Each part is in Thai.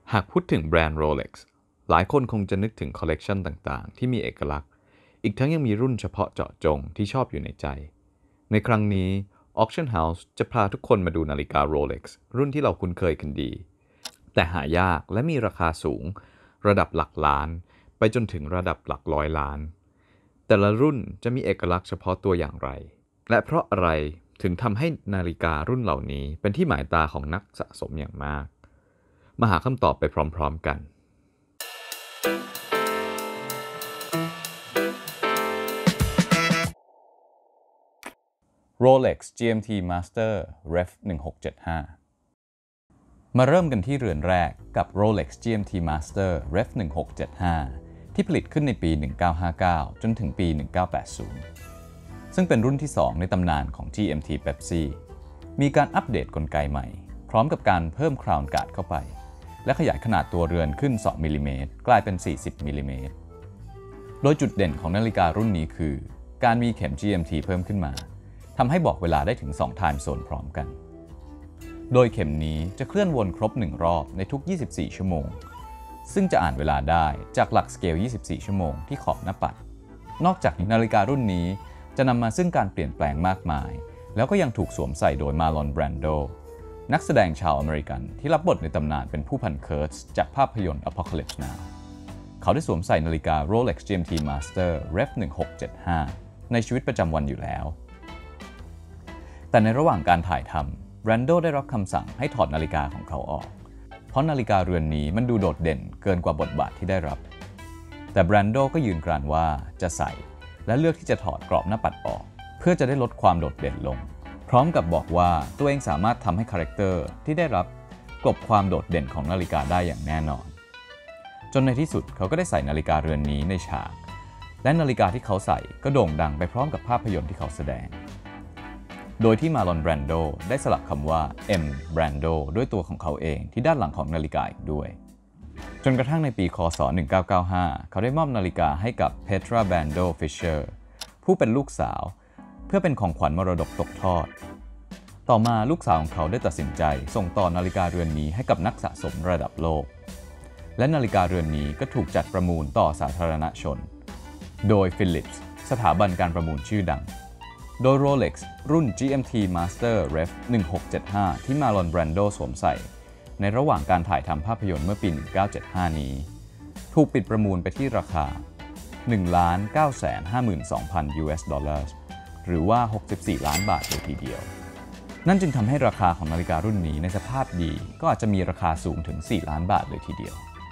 หากพูดถึงแบรนด์ Rolex หลายคนคงจะนึกถึงคอลเลกชันต่างๆที่มีเอกลักษณ์อีกทั้งยังมีรุ่นเฉพาะเจาะจงที่ชอบอยู่ในใจในครั้งนี้ Auction House จะพาทุกคนมาดูนาฬิกา Rolex รุ่นที่เราคุ้นเคยกันดีแต่หายากและมีราคาสูงระดับหลักล้านไปจนถึงระดับหลักร้อยล้านแต่ละรุ่นจะมีเอกลักษณ์เฉพาะตัวอย่างไรและเพราะอะไรถึงทำให้นาฬิการุ่นเหล่านี้เป็นที่หมายตาของนักสะสมอย่างมากมาหาคำตอบไปพร้อมๆกัน Rolex GMT Master Ref 1675มาเริ่มกันที่เรือนแรกกับ Rolex GMT Master Ref 1675ที่ผลิตขึ้นในปี 1959 จนถึงปี 1980 ซึ่งเป็นรุ่นที่ 2 ในตำนานของ GMT Pepsi มีการอัปเดตกลไกใหม่พร้อมกับการเพิ่ม Crown Guard เข้าไปและขยายขนาดตัวเรือนขึ้น 2 มิลลิเมตรกลายเป็น 40 มิลลิเมตรโดยจุดเด่นของนาฬิการุ่นนี้คือการมีเข็ม GMT เพิ่มขึ้นมาทำให้บอกเวลาได้ถึง 2 Time Zone พร้อมกันโดยเข็มนี้จะเคลื่อนวนครบ 1 รอบในทุก 24 ชั่วโมงซึ่งจะอ่านเวลาได้จากหลักสเกล 24 ชั่วโมงที่ขอบหน้าปัดนอกจากนี้นาฬิการุ่นนี้จะนำมาซึ่งการเปลี่ยนแปลงมากมายแล้วก็ยังถูกสวมใส่โดย Marlon Brando นักแสดงชาวอเมริกันที่รับบทในตำนานเป็นผู้พันเคิร์ตส์จากภาพยนตร์ Apocalypse Now เขาได้สวมใส่นาฬิกา Rolex GMT Master Ref 1675ในชีวิตประจำวันอยู่แล้วแต่ในระหว่างการถ่ายทำ Brando ได้รับคำสั่งให้ถอดนาฬิกาของเขาออกเพราะนาฬิกาเรือนนี้มันดูโดดเด่นเกินกว่าบทบาทที่ได้รับแต่ Brando ก็ยืนกรานว่าจะใส่และเลือกที่จะถอดกรอบหน้าปัดออกเพื่อจะได้ลดความโดดเด่นลงพร้อมกับบอกว่าตัวเองสามารถทำให้คาแรคเตอร์ที่ได้รับกลบความโดดเด่นของนาฬิกาได้อย่างแน่นอนจนในที่สุดเขาก็ได้ใส่นาฬิกาเรือนนี้ในฉากและนาฬิกาที่เขาใส่ก็โด่งดังไปพร้อมกับภาพยนตร์ที่เขาแสดงโดยที่ Marlon Brando ได้สลักคำว่า M Brando ด้วยตัวของเขาเองที่ด้านหลังของนาฬิกาอีกด้วยจนกระทั่งในปีค.ศ. 1995เขาได้มอบนาฬิกาให้กับ Petra Brando Fischer ผู้เป็นลูกสาวเพื่อเป็นของขวัญมรดกตกทอดต่อมาลูกสาวของเขาได้ตัดสินใจส่งต่อนาฬิกาเรือนนี้ให้กับนักสะสมระดับโลกและนาฬิกาเรือนนี้ก็ถูกจัดประมูลต่อสาธารณชนโดย Philips สถาบันการประมูลชื่อดังโดย Rolex รุ่น GMT Master Ref 1675ที่ Marlon Brando สวมใส่ในระหว่างการถ่ายทำภาพยนตร์เมื่อปี 1975 นี้ถูกปิดประมูลไปที่ราคา 1,952,000 US ดอลลาร์หรือว่า 64 ล้านบาทเลยทีเดียวนั่นจึงทำให้ราคาของนาฬิการุ่นนี้ในสภาพดีก็อาจจะมีราคาสูงถึง 4 ล้านบาทเลยทีเดียว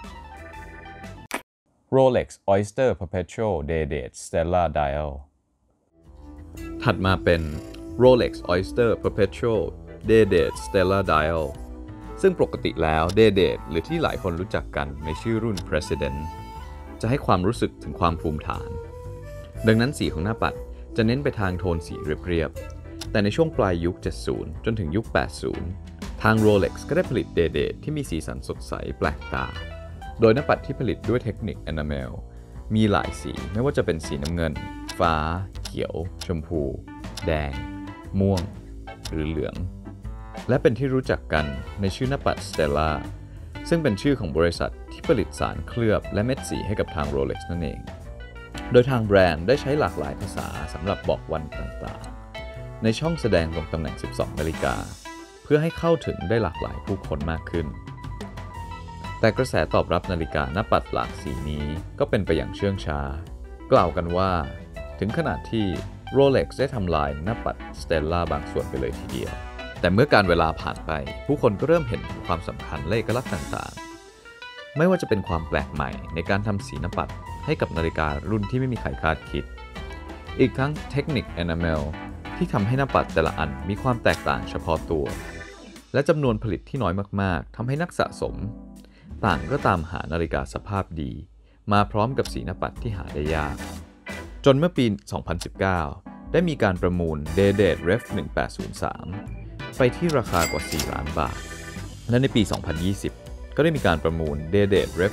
Rolex Oyster Perpetual Day-Date Stellar Dial ถัดมาเป็น Rolex Oyster Perpetual Day-Date Stellar Dial ซึ่งปกติแล้ว Day-Date หรือที่หลายคนรู้จักกันในชื่อรุ่น President จะให้ความรู้สึกถึงความภูมิฐานดังนั้นสีของหน้าปัดจะเน้นไปทางโทนสีเรียบๆแต่ในช่วงปลายยุค 70 จนถึงยุค 80 ทาง Rolex ก็ได้ผลิต Day-Date ที่มีสีสันสดใสแปลกตาโดยหน้าปัดที่ผลิตด้วยเทคนิค Enamel มีหลายสีไม่ว่าจะเป็นสีน้ำเงินฟ้าเขียวชมพูแดงม่วงหรือเหลืองและเป็นที่รู้จักกันในชื่อหน้าปัด Stella ซึ่งเป็นชื่อของบริษัทที่ผลิตสารเคลือบและเม็ดสีให้กับทาง Rolex นั่นเองโดยทางแบรนด์ได้ใช้หลากหลายภาษาสำหรับบอกวันต่างๆในช่องแสดงลงตำแหน่ง 12 นาฬิกาเพื่อให้เข้าถึงได้หลากหลายผู้คนมากขึ้นแต่กระแสตอบรับนาฬิกาหน้าปัดหลากสีนี้ก็เป็นไปอย่างเชื่องช้ากล่าวกันว่าถึงขนาดที่ Rolex ได้ทำลายหน้าปัด Stella บางส่วนไปเลยทีเดียวแต่เมื่อการเวลาผ่านไปผู้คนก็เริ่มเห็นถึงความสำคัญและเอกลักษณ์ต่างๆไม่ว่าจะเป็นความแปลกใหม่ในการทำสีหน้าปัดให้กับนาฬิการุ่นที่ไม่มีใครคาดคิดอีกทั้งเทคนิค Enamel ที่ทำให้หน้าปัดแต่ละอันมีความแตกต่างเฉพาะตัวและจำนวนผลิตที่น้อยมากๆทำให้นักสะสมต่างก็ตามหานาฬิกาสภาพดีมาพร้อมกับสีหน้าปัดที่หาได้ยากจนเมื่อปี 2019 ได้มีการประมูล Day-Date Ref 1803 ไปที่ราคากว่า 4 ล้านบาทและในปี 2020 ก็ได้มีการประมูล Day-Date Ref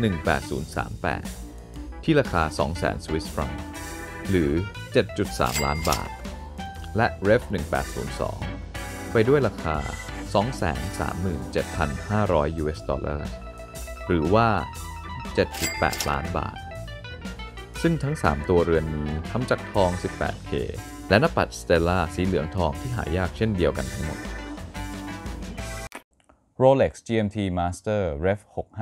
18038 ที่ราคา 200,000 Swiss franc หรือ 7.3 ล้านบาทและ Ref 1802 ไปด้วยราคา 237,500 US ดอลลาร์หรือว่า 7.8 ล้านบาทซึ่งทั้ง 3 ตัวเรือนนี้ทำจากทอง 18K และหน้าปัด Stella สีเหลืองทองที่หายากเช่นเดียวกันทั้งหมด Rolex GMT Master Rev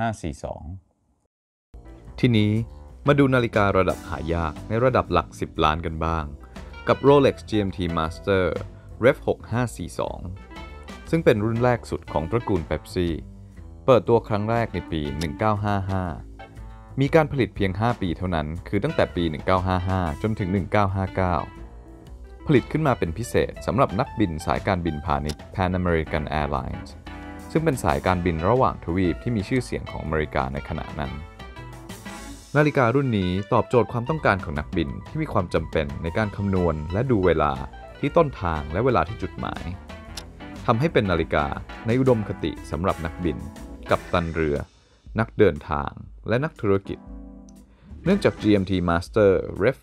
6542 ทีนี้มาดูนาฬิการะดับหายากในระดับหลัก 10 ล้านกันบ้างกับ Rolex GMT Master Rev 6542ซึ่งเป็นรุ่นแรกสุดของตระกูล Pepsi เปิดตัวครั้งแรกในปี 1955 มีการผลิตเพียง 5 ปีเท่านั้นคือตั้งแต่ปี 1955 จนถึง 1959 ผลิตขึ้นมาเป็นพิเศษสำหรับนักบินสายการบินพาณิชย์ Pan American Airlines ซึ่งเป็นสายการบินระหว่างทวีปที่มีชื่อเสียงของอเมริกาในขณะนั้นนาฬิการุ่นนี้ตอบโจทย์ความต้องการของนักบินที่มีความจำเป็นในการคำนวณและดูเวลาที่ต้นทางและเวลาที่จุดหมายทำให้เป็นนาฬิกาในอุดมคติสำหรับนักบินกัปตันเรือนักเดินทางและนักธุรกิจเนื่องจาก GMT Master Rev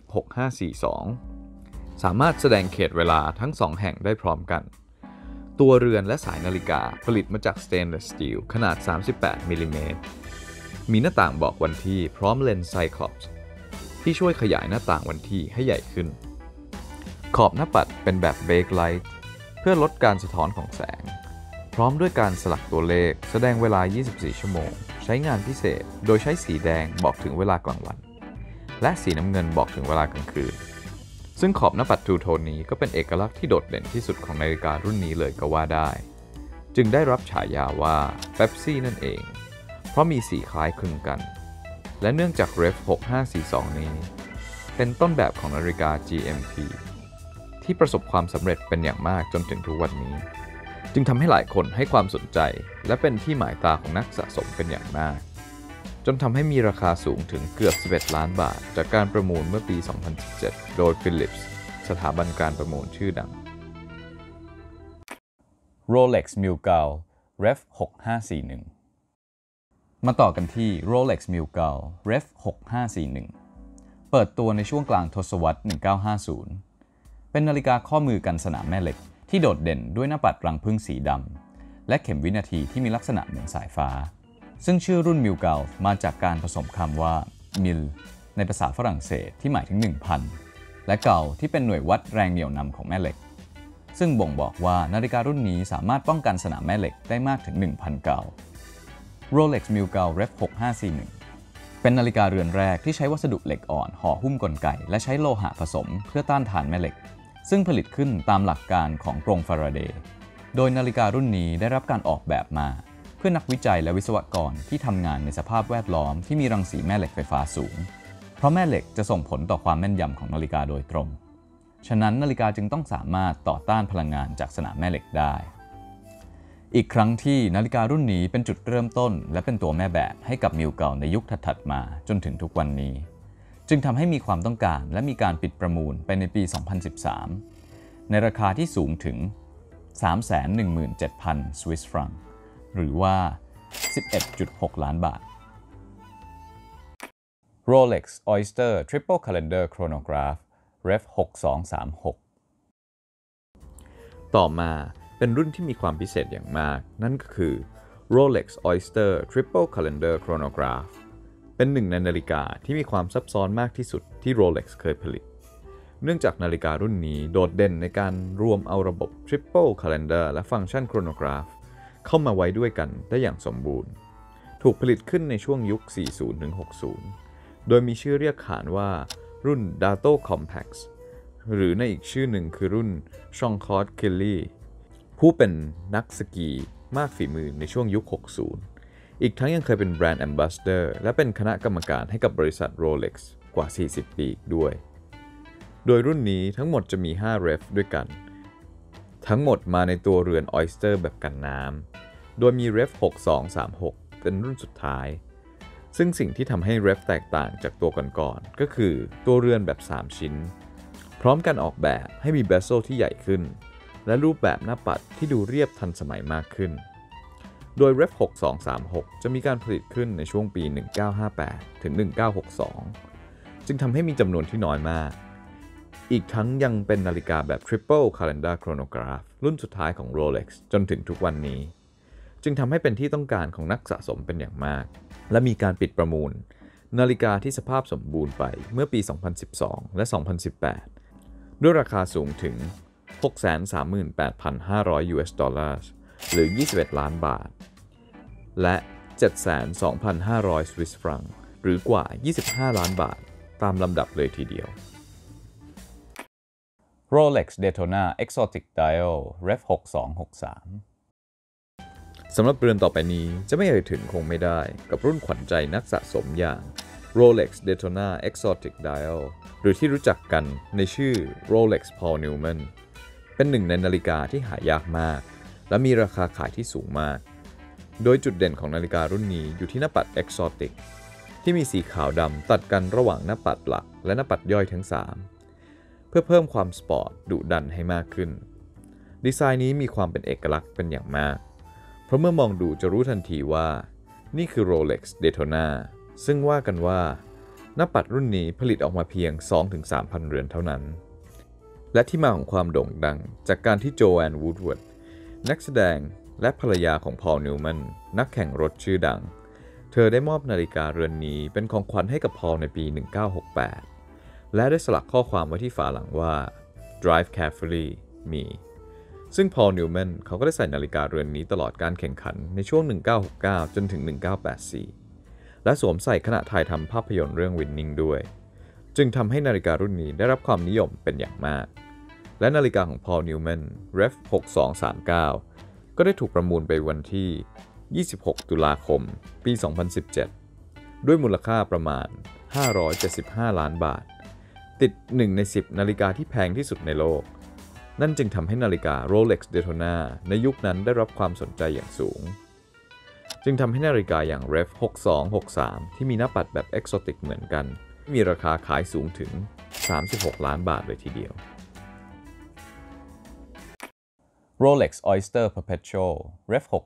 6542สามารถแสดงเขตเวลาทั้ง2แห่งได้พร้อมกันตัวเรือนและสายนาฬิกาผลิตมาจาก Stainless Steel ขนาด 38 มิลลิเมตรมีหน้าต่างบอกวันที่พร้อมเลนส์ Cyclops ที่ช่วยขยายหน้าต่างวันที่ให้ใหญ่ขึ้นขอบหน้าปัดเป็นแบบ Bakelite เพื่อลดการสะท้อนของแสงพร้อมด้วยการสลักตัวเลขแสดงเวลา 24 ชั่วโมงใช้งานพิเศษโดยใช้สีแดงบอกถึงเวลากลางวันและสีน้ำเงินบอกถึงเวลากลางคืนซึ่งขอบหน้าปัดทูโทนนี้ก็เป็นเอกลักษณ์ที่โดดเด่นที่สุดของนาฬิการุ่นนี้เลยก็ว่าได้จึงได้รับฉายาว่า Pepsi นั่นเองเพราะมีสีคล้ายคลึงกันและเนื่องจาก Rev 6542นี้เป็นต้นแบบของนาฬิกา GMT ที่ประสบความสำเร็จเป็นอย่างมากจนถึงทุกวันนี้จึงทำให้หลายคนให้ความสนใจและเป็นที่หมายตาของนักสะสมเป็นอย่างมากจนทำให้มีราคาสูงถึงเกือบ 11 ล้านบาทจากการประมูลเมื่อปี 2017 โดย Philips สถาบันการประมูลชื่อดัง Rolex Milgauss Rev 6541มาต่อกันที่ Rolex Milgauss Rev 6541เปิดตัวในช่วงกลางทศวรรษ 1950 เป็นนาฬิกาข้อมือกันสนามแม่เหล็กที่โดดเด่นด้วยหน้าปัดรังผึ้งสีดำและเข็มวินาทีที่มีลักษณะเหมือนสายฟ้าซึ่งชื่อรุ่น Milgauss มาจากการผสมคำว่า mil ในภาษาฝรั่งเศสที่หมายถึง 1,000 และเก่าที่เป็นหน่วยวัดแรงเหนี่ยวนำของแม่เหล็กซึ่งบ่งบอกว่านาฬิการุ่นนี้สามารถป้องกันสนามแม่เหล็กได้มากถึง 1,000 เก่า Rolex Milgauss Rev 6541เป็นนาฬิกาเรือนแรกที่ใช้วัสดุเหล็กอ่อนห่อหุ้มกลไกและใช้โลหะผสมเพื่อต้านทานแม่เหล็กซึ่งผลิตขึ้นตามหลักการของกรงฟาราเดย์โดยนาฬิการุ่นนี้ได้รับการออกแบบมาเพื่อนักวิจัยและวิศวกรที่ทำงานในสภาพแวดล้อมที่มีรังสีแม่เหล็กไฟฟ้าสูงเพราะแม่เหล็กจะส่งผลต่อความแม่นยำของนาฬิกาโดยตรงฉะนั้นนาฬิกาจึงต้องสามารถต่อต้านพลังงานจากสนามแม่เหล็กได้อีกครั้งที่นาฬิการุ่นนี้เป็นจุดเริ่มต้นและเป็นตัวแม่แบบให้กับมิลเกาในยุคถัดๆมาจนถึงทุกวันนี้จึงทำให้มีความต้องการและมีการปิดประมูลไปในปี 2013 ในราคาที่สูงถึง 317,000 สวิสฟรังหรือว่า 11.6 ล้านบาท Rolex Oyster Triple Calendar Chronograph Rev 6236 ต่อมาเป็นรุ่นที่มีความพิเศษอย่างมากนั่นก็คือ Rolex Oyster Triple Calendar Chronograph เป็นหนึ่งในนาฬิกาที่มีความซับซ้อนมากที่สุดที่ Rolex เคยผลิตเนื่องจากนาฬิการุ่นนี้โดดเด่นในการรวมเอาระบบ Triple Calendar และฟังก์ชัน Chronograph เข้ามาไว้ด้วยกันได้อย่างสมบูรณ์ถูกผลิตขึ้นในช่วงยุค 40-60 โดยมีชื่อเรียกขานว่ารุ่น Dato Compax หรือในอีกชื่อหนึ่งคือรุ่น Jean-Claude Killy ผู้เป็นนักสกีมากฝีมือในช่วงยุค 60 อีกทั้งยังเคยเป็นแบรนด์ Ambassador และเป็นคณะกรรมการให้กับบริษัท Rolex กว่า 40 ปีด้วยโดยรุ่นนี้ทั้งหมดจะมี 5 Rev ด้วยกันทั้งหมดมาในตัวเรือน Oyster แบบกันน้ำโดยมี Rev 6236 เป็นรุ่นสุดท้ายซึ่งสิ่งที่ทำให้ Rev แตกต่างจากตัวก่อนๆก็คือตัวเรือนแบบ 3 ชิ้นพร้อมกันออกแบบให้มี bezel ที่ใหญ่ขึ้นและรูปแบบหน้าปัดที่ดูเรียบทันสมัยมากขึ้นโดย Rev 6236 จะมีการผลิตขึ้นในช่วงปี 1958 ถึง 1962 จึงทำให้มีจำนวนที่น้อยมากอีกทั้งยังเป็นนาฬิกาแบบ Triple Calendar Chronograph รุ่นสุดท้ายของ Rolex จนถึงทุกวันนี้จึงทำให้เป็นที่ต้องการของนักสะสมเป็นอย่างมากและมีการปิดประมูลนาฬิกาที่สภาพสมบูรณ์ไปเมื่อปี 2012 และ 2018 ด้วยราคาสูงถึง 638,500 US ดอลลาร์หรือ 21 ล้านบาทและ 72,500 สวิสฟรังหรือกว่า 25 ล้านบาทตามลำดับเลยทีเดียว Rolex Daytona Exotic Dial Rev 6263 สำหรับเรือนต่อไปนี้จะไม่เอ่ยถึงคงไม่ได้กับรุ่นขวัญใจนักสะสมอย่าง Rolex Daytona Exotic Dial หรือที่รู้จักกันในชื่อ Rolex Paul Newman เป็นหนึ่งในนาฬิกาที่หายากมากและมีราคาขายที่สูงมากโดยจุดเด่นของนาฬิการุ่นนี้อยู่ที่หน้าปัด Exotic ที่มีสีขาวดำตัดกันระหว่างหน้าปัดหลักและหน้าปัดย่อยทั้ง 3เพื่อเพิ่มความสปอร์ตดุดันให้มากขึ้นดีไซน์นี้มีความเป็นเอกลักษณ์เป็นอย่างมากเพราะเมื่อมองดูจะรู้ทันทีว่านี่คือ Rolex Daytona ซึ่งว่ากันว่าหน้าปัดรุ่นนี้ผลิตออกมาเพียง 2-3,000 เรือนเท่านั้นและที่มาของความโด่งดังจากการที่โจแอนวูดวอร์ดนักแสดงและภรรยาของพอล นิวแมนนักแข่งรถชื่อดังเธอได้มอบนาฬิกาเรือนนี้เป็นของขวัญให้กับพอลในปี 1968 และได้สลักข้อความไว้ที่ฝาหลังว่า Drive carefully me ซึ่งพอล นิวแมนเขาก็ได้ใส่นาฬิกาเรือนนี้ตลอดการแข่งขันในช่วง 1969 จนถึง 1984 และสวมใส่ขณะถ่ายทำภาพยนตร์เรื่อง Winning ด้วยจึงทำให้นาฬิการุ่นนี้ได้รับความนิยมเป็นอย่างมากและนาฬิกาของพอล นิวแมน Rev 6239 ก็ได้ถูกประมูลไปวันที่ 26 ตุลาคม ปี 2017 ด้วยมูลค่าประมาณ 575 ล้านบาทติด1ใน10นาฬิกาที่แพงที่สุดในโลกนั่นจึงทำให้นาฬิกา Rolex Daytona ในยุคนั้นได้รับความสนใจอย่างสูงจึงทำให้นาฬิกาอย่าง Rev 6263 ที่มีหน้าปัดแบบ Exotic เหมือนกันมีราคาขายสูงถึง 36 ล้านบาทเลยทีเดียว Rolex Oyster Perpetual Rev 6062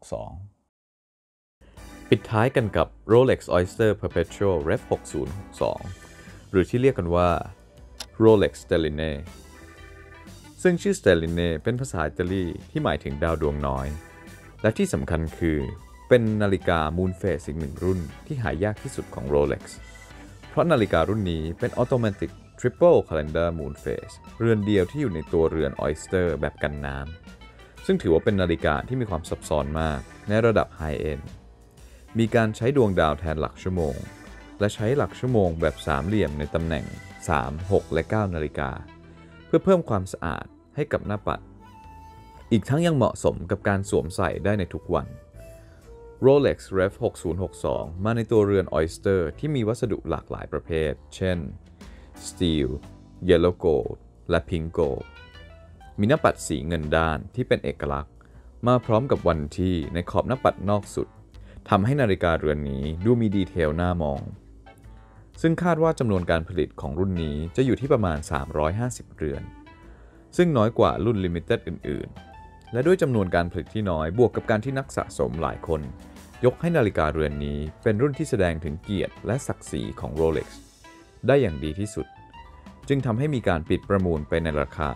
ปิดท้ายกันกับ Rolex Oyster Perpetual Rev 6062 หรือที่เรียกกันว่า Rolex Stelline ซึ่งชื่อ Stelline เป็นภาษาอิตาลีที่หมายถึงดาวดวงน้อยและที่สำคัญคือเป็นนาฬิกา Moon Phase อีกหนึ่งรุ่นที่หายากที่สุดของ Rolex เพราะนาฬิการุ่นนี้เป็น Automatic Triple Calendar Moon Phase เรือนเดียวที่อยู่ในตัวเรือน Oyster แบบกันน้ำซึ่งถือว่าเป็นนาฬิกาที่มีความซับซ้อนมากในระดับ High End มีการใช้ดวงดาวแทนหลักชั่วโมงและใช้หลักชั่วโมงแบบสามเหลี่ยมในตำแหน่ง 3, 6 และ 9 นาฬิกาเพื่อเพิ่มความสะอาดให้กับหน้าปัดอีกทั้งยังเหมาะสมกับการสวมใส่ได้ในทุกวัน Rolex Rev 6062 มาในตัวเรือน Oyster ที่มีวัสดุหลากหลายประเภทเช่น Steel Yellow Gold และ Pink Gold มีหน้าปัดสีเงินด้านที่เป็นเอกลักษณ์มาพร้อมกับวันที่ในขอบหน้าปัดนอกสุดทำให้นาฬิกาเรือนนี้ดูมีดีเทลน่ามองซึ่งคาดว่าจำนวนการผลิตของรุ่นนี้จะอยู่ที่ประมาณ350เรือนซึ่งน้อยกว่ารุ่น Limited อื่นๆและด้วยจำนวนการผลิตที่น้อยบวกกับการที่นักสะสมหลายคนยกให้นาฬิกาเรือนนี้เป็นรุ่นที่แสดงถึงเกียรติและศักดิ์ศรีของ Rolex ได้อย่างดีที่สุดจึงทำให้มีการปิดประมูลไปในราคา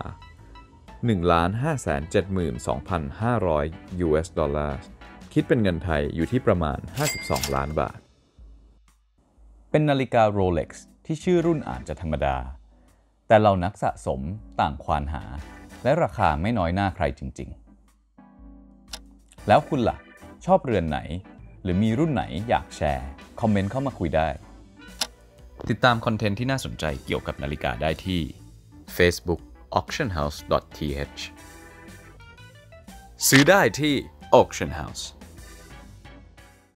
1,572,500 US ดอลลาร์คิดเป็นเงินไทยอยู่ที่ประมาณ52ล้านบาทเป็นนาฬิกา Rolex ที่ชื่อรุ่นอาจจะธรรมดาแต่เหล่านักสะสมต่างควานหาและราคาไม่น้อยหน้าใครจริงๆแล้วคุณล่ะชอบเรือนไหนหรือมีรุ่นไหนอยากแชร์คอมเมนต์เข้ามาคุยได้ติดตามคอนเทนต์ที่น่าสนใจเกี่ยวกับนาฬิกาได้ที่ Facebook auctionhouse.th ซื้อได้ที่ Auction House